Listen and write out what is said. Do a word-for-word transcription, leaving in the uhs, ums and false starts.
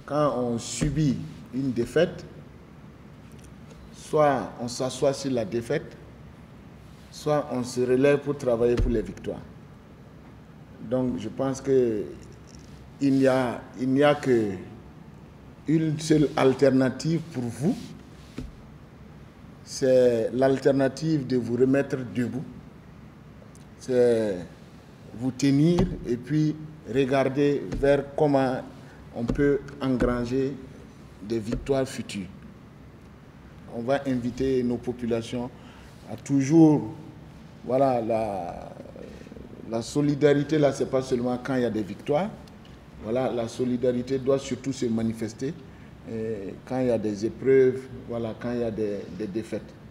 quand on subit une défaite, soit on s'assoit sur la défaite, soit on se relève pour travailler pour les victoires. Donc je pense qu'il n'y a, il n'y a qu'une seule alternative pour vous, c'est l'alternative de vous remettre debout, c'est vous tenir et puis regarder vers comment on peut engranger des victoires futures. On va inviter nos populations à toujours, voilà, la, la solidarité là, c'est pas seulement quand il y a des victoires, voilà, la solidarité doit surtout se manifester et quand il y a des épreuves, voilà, quand il y a des, des défaites.